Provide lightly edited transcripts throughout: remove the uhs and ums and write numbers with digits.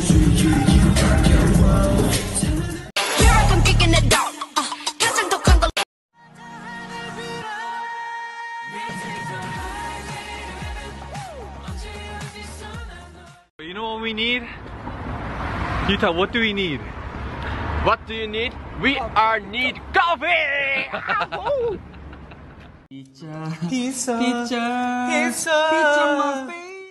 You know what we need? Yuta, what do we need? What do you need? We are need coffee! Pizza, my face.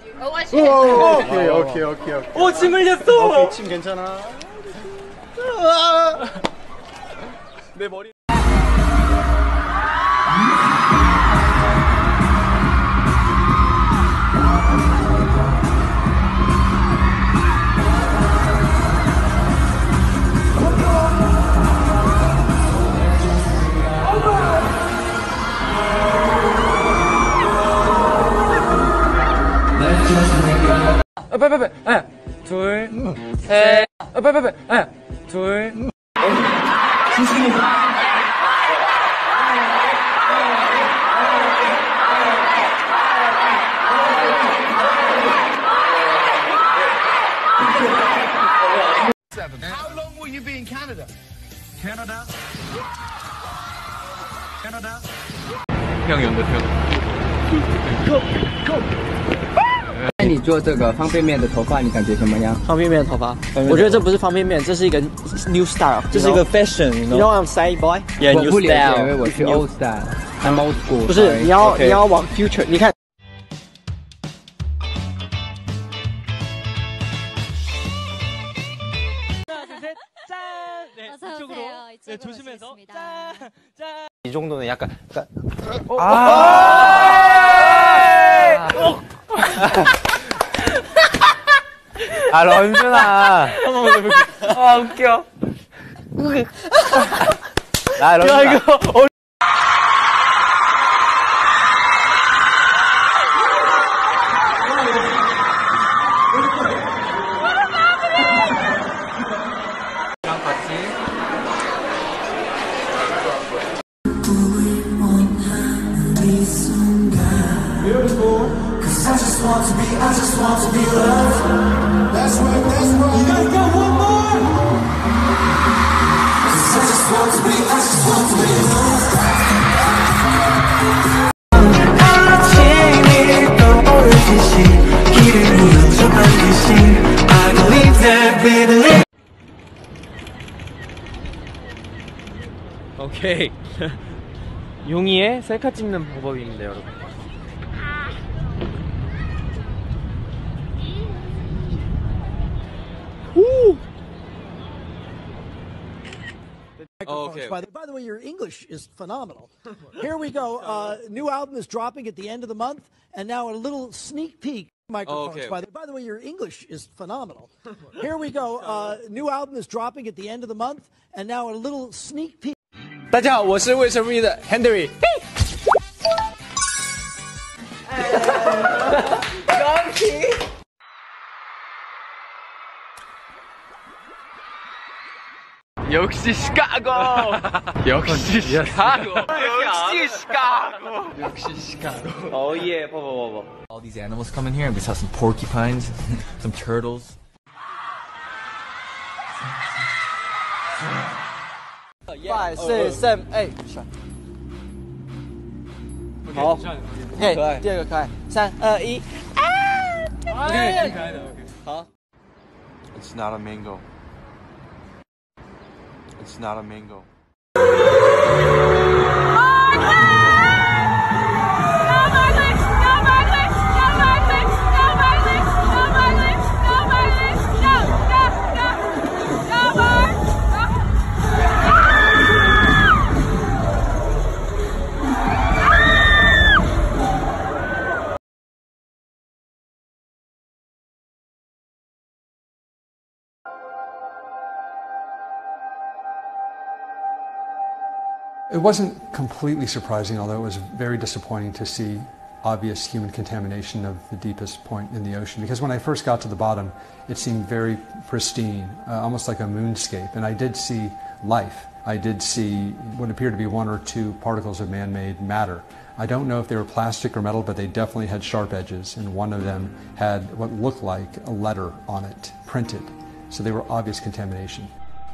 오케이. 오, 침 흘렸어! 침 괜찮아. 내 머리. 빨리. 둘, 셋. 빨리. 둘. How long will you be in Canada? Canada? 태양이 온다, 태양. 那你做这个方便面的头发，你感觉怎么样？ 方便面的头发，我觉得这不是方便面，这是一个 new style， 这是一个 fashion，you know what I'm saying, boy？ Yeah, new style。我不理解，因为我是 old style，I'm old school。 不是，你要往 future， 你看。 네, 조심해서. 이 정도는 약간 아 런쥔아. 아 웃겨. 아 런쥔아. 야 이거 I just want to be loved. That's right. You gotta go one more. 'Cause I just want to be loved. 아침이 떠오르듯이 길을 무너져 반드시 I believe that we 오케이. 용이의 셀카 찍는 방법입니다, 여러분. Oh, okay. By the way, your English is phenomenal. Here we go. New album is dropping at the end of the month, and now a little sneak peek. Microphones. Okay. By the way, your English is phenomenal. Here we go. New album is dropping at the end of the month, and now a little sneak peek. 大家好，我是卫生秘的 Henry。钢琴。 역시 시카고. 역시 시카고. 역시 시카고. 역시 시카고. Oh yeah, 봐봐. All these animals come in here, and we saw some porcupines, some turtles. 5, 6, 7, 8，好，OK，第二个可爱，3、2、1，啊 ，OK， 挺可爱的 ，OK， 好。 It's not a mango. It's not a mango. It wasn't completely surprising, although it was very disappointing to see obvious human contamination of the deepest point in the ocean. Because when I first got to the bottom, it seemed very pristine, almost like a moonscape, and I did see life. I did see what appeared to be 1 or 2 particles of man-made matter. I don't know if they were plastic or metal, but they definitely had sharp edges, and one of them had what looked like a letter on it, printed. So they were obvious contamination.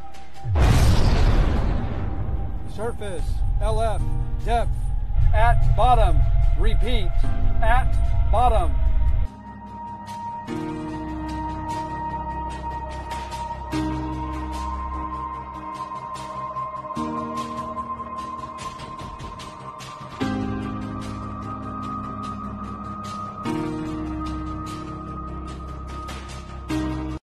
Surface, LF, depth, at bottom. Repeat, at bottom.